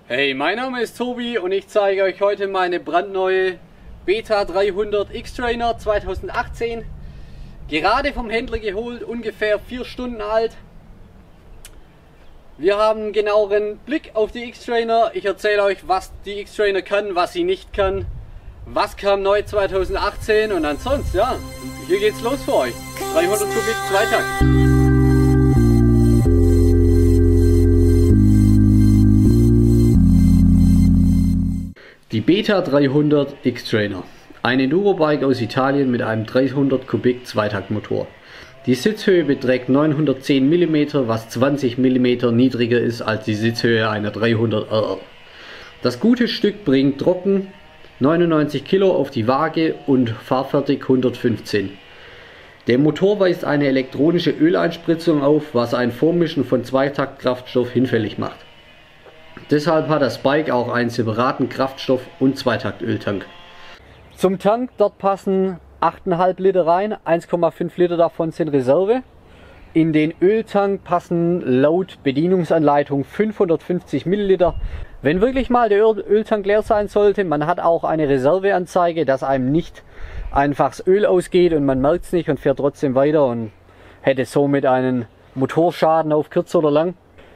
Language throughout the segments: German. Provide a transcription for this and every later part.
Hey, mein Name ist Tobi und ich zeige euch heute meine brandneue Beta 300 X-Trainer 2018. Gerade vom Händler geholt, ungefähr 4 Stunden alt. Wir haben einen genaueren Blick auf die X-Trainer. Ich erzähle euch, was die X-Trainer kann, was sie nicht kann. Was kam neu 2018 und ansonsten, ja, hier geht's los für euch. 300 Kubik Zweitakt. Die Beta 300 X-Trainer. Ein Enduro-Bike aus Italien mit einem 300 Kubik Zweitaktmotor. Die Sitzhöhe beträgt 910 mm, was 20 mm niedriger ist als die Sitzhöhe einer 300 RR. Das gute Stück bringt trocken 99 Kilo auf die Waage und fahrfertig 115. Der Motor weist eine elektronische Öleinspritzung auf, was ein Vormischen von Zweitaktkraftstoff hinfällig macht. Deshalb hat das Bike auch einen separaten Kraftstoff- und Zweitaktöltank. Zum Tank, dort passen 8,5 Liter rein, 1,5 Liter davon sind Reserve. In den Öltank passen laut Bedienungsanleitung 550 Milliliter. Wenn wirklich mal der Öltank leer sein sollte, man hat auch eine Reserveanzeige, dass einem nicht einfach das Öl ausgeht und man merkt es nicht und fährt trotzdem weiter und hätte somit einen Motorschaden auf kurz oder lang.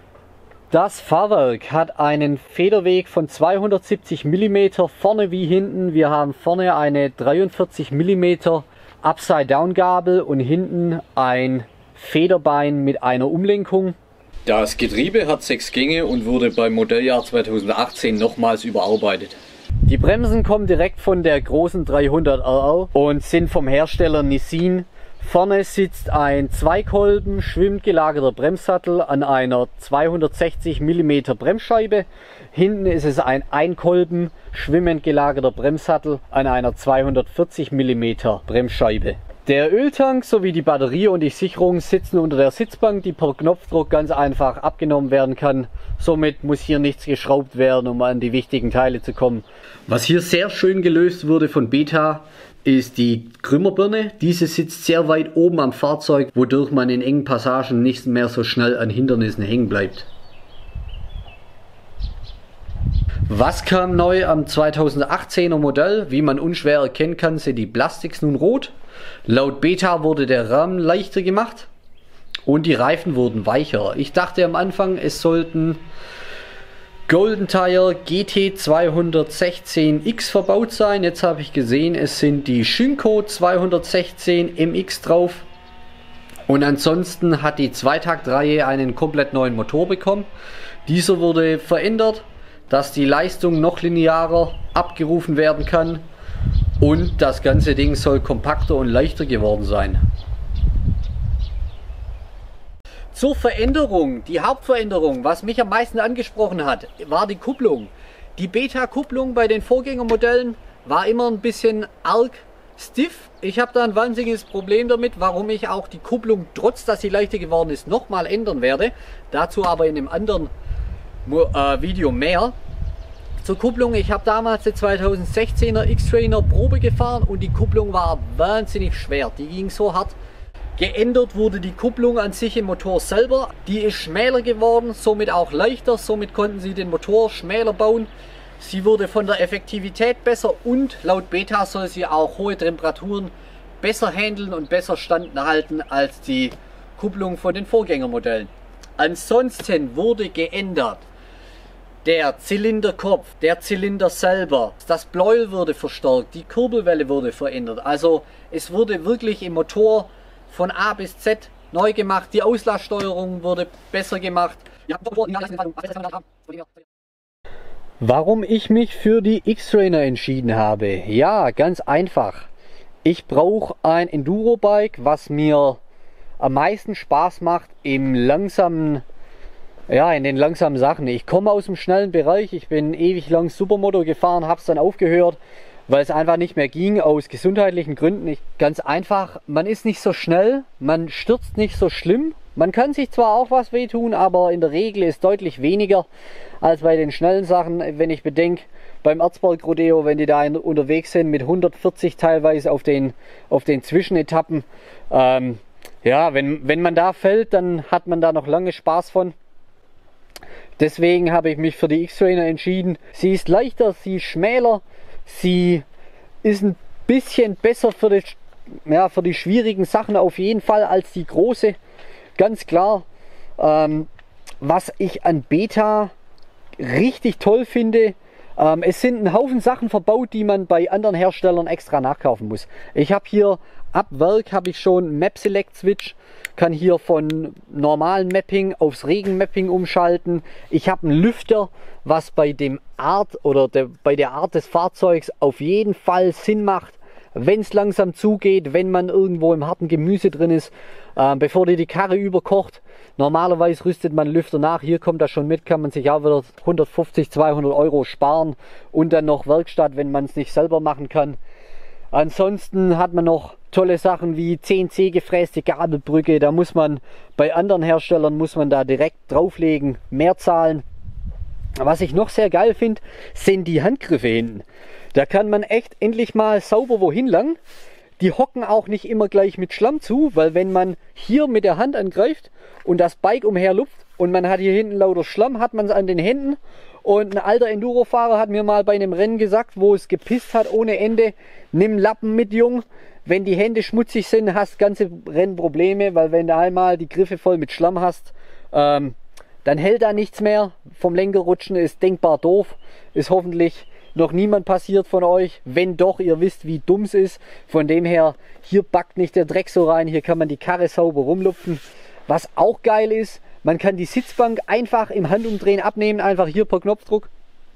Das Fahrwerk hat einen Federweg von 270 mm vorne wie hinten. Wir haben vorne eine 43 mm Upside-Down-Gabel und hinten ein Federbein mit einer Umlenkung. Das Getriebe hat 6 Gänge und wurde beim Modelljahr 2018 nochmals überarbeitet. Die Bremsen kommen direkt von der großen 300 RR und sind vom Hersteller Nissin. Vorne sitzt ein Zweikolben schwimmend gelagerter Bremssattel an einer 260 mm Bremsscheibe. Hinten ist es ein Einkolben schwimmend gelagerter Bremssattel an einer 240 mm Bremsscheibe. Der Öltank sowie die Batterie und die Sicherung sitzen unter der Sitzbank, die per Knopfdruck ganz einfach abgenommen werden kann. Somit muss hier nichts geschraubt werden, um an die wichtigen Teile zu kommen. Was hier sehr schön gelöst wurde von Beta, ist die Krümmerbirne. Diese sitzt sehr weit oben am Fahrzeug, wodurch man in engen Passagen nicht mehr so schnell an Hindernissen hängen bleibt. Was kam neu am 2018er Modell? Wie man unschwer erkennen kann, sind die Plastiks nun rot. Laut Beta wurde der Rahmen leichter gemacht und die Reifen wurden weicher. Ich dachte am Anfang, es sollten Golden Tire GT 216X verbaut sein. Jetzt habe ich gesehen, es sind die Shunko 216 MX drauf. Und ansonsten hat die Zweitaktreihe einen komplett neuen Motor bekommen. Dieser wurde verändert, dass die Leistung noch linearer abgerufen werden kann. Und das ganze Ding soll kompakter und leichter geworden sein. Zur Veränderung, die Hauptveränderung, was mich am meisten angesprochen hat, war die Kupplung. Die Beta-Kupplung bei den Vorgängermodellen war immer ein bisschen arg stiff. Ich habe da ein wahnsinniges Problem damit, warum ich auch die Kupplung, trotz dass sie leichter geworden ist, nochmal ändern werde. Dazu aber in einem anderen Video mehr. Zur Kupplung, ich habe damals die 2016er X-Trainer Probe gefahren und die Kupplung war wahnsinnig schwer. Die ging so hart. Geändert wurde die Kupplung an sich im Motor selber. Die ist schmäler geworden, somit auch leichter. Somit konnten sie den Motor schmäler bauen. Sie wurde von der Effektivität besser und laut Beta soll sie auch hohe Temperaturen besser handeln und besser standhalten als die Kupplung von den Vorgängermodellen. Ansonsten wurde geändert der Zylinderkopf, der Zylinder selber, das Bläuel wurde verstärkt, die Kurbelwelle wurde verändert. Also es wurde wirklich im Motor von A bis Z neu gemacht, die Auslasssteuerung wurde besser gemacht. Warum ich mich für die X-Trainer entschieden habe? Ja, ganz einfach. Ich brauche ein Enduro-Bike, was mir am meisten Spaß macht im langsamen, in den langsamen Sachen. Ich komme aus dem schnellen Bereich, ich bin ewig lang Supermoto gefahren, habe es dann aufgehört, weil es einfach nicht mehr ging, aus gesundheitlichen Gründen. Ganz einfach, man ist nicht so schnell, man stürzt nicht so schlimm. Man kann sich zwar auch was wehtun, aber in der Regel ist deutlich weniger als bei den schnellen Sachen. Wenn ich bedenke, beim Erzberg Rodeo, wenn die da unterwegs sind mit 140 teilweise auf den Zwischenetappen, ja, wenn man da fällt, dann hat man da noch lange Spaß von. Deswegen habe ich mich für die X-Trainer entschieden. Sie ist leichter, sie ist schmäler, sie ist ein bisschen besser für die schwierigen Sachen auf jeden Fall als die große. Ganz klar. Was ich an Beta richtig toll finde, es sind ein Haufen Sachen verbaut, die man bei anderen Herstellern extra nachkaufen muss. Ich habe hier ab Werk habe ich schon Map Select Switch, kann hier von normalen Mapping aufs Regenmapping umschalten. Ich habe einen Lüfter, was bei dem bei der Art des Fahrzeugs auf jeden Fall Sinn macht, wenn es langsam zugeht, wenn man irgendwo im harten Gemüse drin ist, bevor die Karre überkocht. Normalerweise rüstet man Lüfter nach, hier kommt das schon mit, kann man sich auch wieder 150, 200 Euro sparen und dann noch Werkstatt, wenn man es nicht selber machen kann. Ansonsten hat man noch tolle Sachen wie CNC gefräste Gabelbrücke, da muss man bei anderen Herstellern da direkt drauflegen, mehr zahlen. Was ich noch sehr geil finde, sind die Handgriffe hinten. Da kann man echt endlich mal sauber wohin lang. Die hocken auch nicht immer gleich mit Schlamm zu, weil wenn man hier mit der Hand angreift und das Bike umherlupft und man hat hier hinten lauter Schlamm, hat man es an den Händen. Und ein alter Enduro-Fahrer hat mir mal bei einem Rennen gesagt, wo es gepisst hat ohne Ende, nimm Lappen mit, Jung. Wenn die Hände schmutzig sind, hast ganze Rennprobleme, weil wenn du einmal die Griffe voll mit Schlamm hast, dann hält da nichts mehr. Vom Lenker rutschen ist denkbar doof, ist hoffentlich noch niemand passiert von euch. Wenn doch, ihr wisst, wie dumm es ist. Von dem her, hier backt nicht der Dreck so rein. Hier kann man die Karre sauber rumlupfen. Was auch geil ist, man kann die Sitzbank einfach im Handumdrehen abnehmen. Einfach hier per Knopfdruck.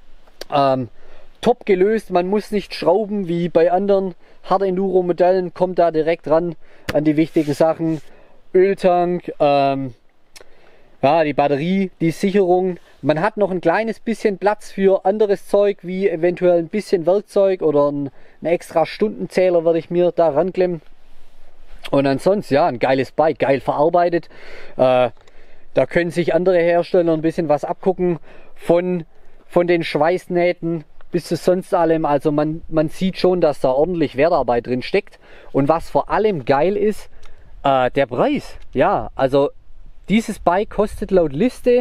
Top gelöst. Man muss nicht schrauben wie bei anderen Hard Enduro Modellen. Kommt da direkt ran an die wichtigen Sachen. Öltank, ja, die Batterie, die Sicherung. Man hat noch ein kleines bisschen Platz für anderes Zeug, wie eventuell ein bisschen Werkzeug oder ein extra Stundenzähler werde ich mir da ranklemmen. Und ansonsten, ja, ein geiles Bike, geil verarbeitet. Da können sich andere Hersteller ein bisschen was abgucken von den Schweißnähten bis zu sonst allem. Also man sieht schon, dass da ordentlich Wertarbeit drin steckt. Und was vor allem geil ist, der Preis. Ja, also dieses Bike kostet laut Liste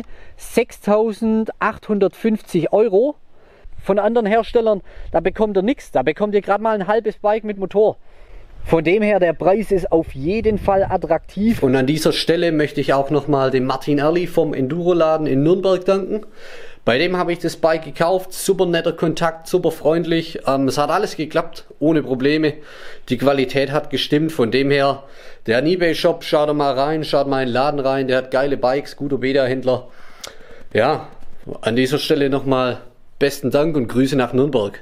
6.850 Euro. Von anderen Herstellern, da bekommt ihr nichts. Da bekommt ihr gerade mal ein halbes Bike mit Motor. Von dem her, der Preis ist auf jeden Fall attraktiv. Und an dieser Stelle möchte ich auch nochmal dem Martin Erli vom Enduro-Laden in Nürnberg danken. Bei dem habe ich das Bike gekauft, super netter Kontakt, super freundlich. Es hat alles geklappt, ohne Probleme. Die Qualität hat gestimmt, von dem her, der eBay-Shop, schaut da mal rein, schaut mal in den Laden rein, der hat geile Bikes, guter Beta-Händler. Ja, an dieser Stelle nochmal besten Dank und Grüße nach Nürnberg.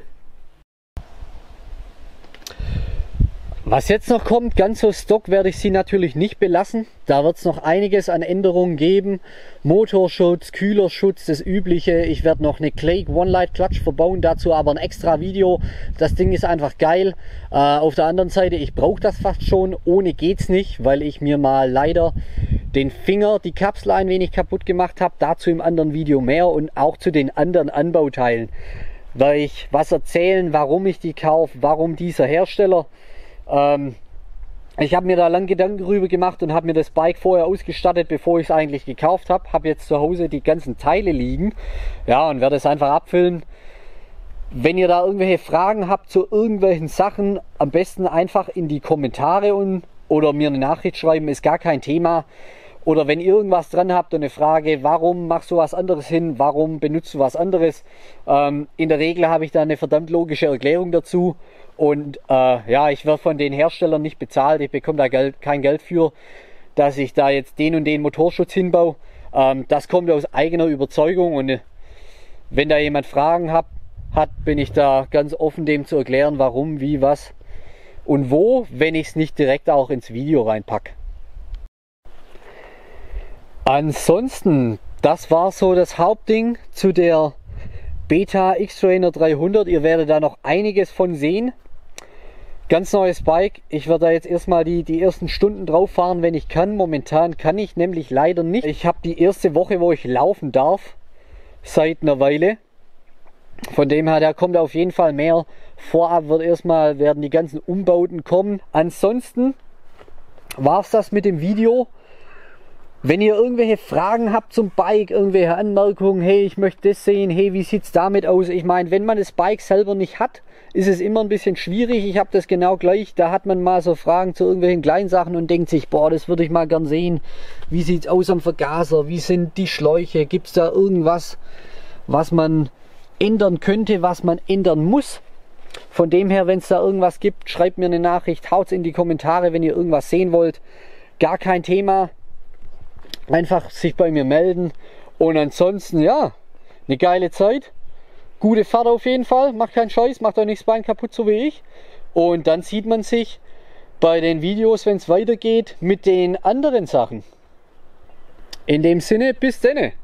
Was jetzt noch kommt, ganz so Stock werde ich sie natürlich nicht belassen. Da wird es noch einiges an Änderungen geben. Motorschutz, Kühlerschutz, das Übliche. Ich werde noch eine Clake One-Light Clutch verbauen, dazu aber ein extra Video. Das Ding ist einfach geil. Auf der anderen Seite, ich brauche das fast schon. Ohne geht's nicht, weil ich mir mal leider den Finger, die Kapsel ein wenig kaputt gemacht habe. Dazu im anderen Video mehr und auch zu den anderen Anbauteilen. Weil ich was erzählen, warum ich die kaufe, warum dieser Hersteller. Ich habe mir da lang Gedanken darüber gemacht und habe mir das Bike vorher ausgestattet, bevor ich es eigentlich gekauft habe. Habe jetzt zu Hause die ganzen Teile liegen, ja, und werde es einfach abfüllen. Wenn ihr da irgendwelche Fragen habt zu irgendwelchen Sachen, am besten einfach in die Kommentare oder mir eine Nachricht schreiben, ist gar kein Thema. Oder wenn ihr irgendwas dran habt und eine Frage, warum machst du was anderes hin, warum benutzt du was anderes? In der Regel habe ich da eine verdammt logische Erklärung dazu. Und ja, ich werde von den Herstellern nicht bezahlt, ich bekomme da kein Geld für, dass ich da jetzt den und den Motorschutz hinbaue. Das kommt aus eigener Überzeugung und wenn da jemand Fragen hat, bin ich da ganz offen, dem zu erklären, warum, wie, was und wo, wenn ich es nicht direkt auch ins Video reinpacke. Ansonsten, das war so das Hauptding zu der Beta X-Trainer 300. Ihr werdet da noch einiges von sehen. Ganz neues Bike. Ich werde da jetzt erstmal die ersten Stunden drauf fahren, wenn ich kann. Momentan kann ich nämlich leider nicht. Ich habe die erste Woche, wo ich laufen darf, seit einer Weile. Von dem her, da kommt auf jeden Fall mehr. Vorab werden die ganzen Umbauten kommen. Ansonsten war es das mit dem Video. Wenn ihr irgendwelche Fragen habt zum Bike, irgendwelche Anmerkungen, hey, ich möchte das sehen, hey, wie sieht es damit aus? Ich meine, wenn man das Bike selber nicht hat, ist es immer ein bisschen schwierig. Ich habe das genau gleich, da hat man mal so Fragen zu irgendwelchen kleinen Sachen und denkt sich, boah, das würde ich mal gern sehen. Wie sieht es aus am Vergaser? Wie sind die Schläuche? Gibt es da irgendwas, was man ändern könnte, was man ändern muss? Von dem her, wenn es da irgendwas gibt, schreibt mir eine Nachricht, haut es in die Kommentare, wenn ihr irgendwas sehen wollt. Gar kein Thema. Einfach sich bei mir melden. Und ansonsten, ja, eine geile Zeit. Gute Fahrt auf jeden Fall. Macht keinen Scheiß, macht euch nicht das Bein kaputt, so wie ich. Und dann sieht man sich bei den Videos, wenn es weitergeht, mit den anderen Sachen. In dem Sinne, bis denne.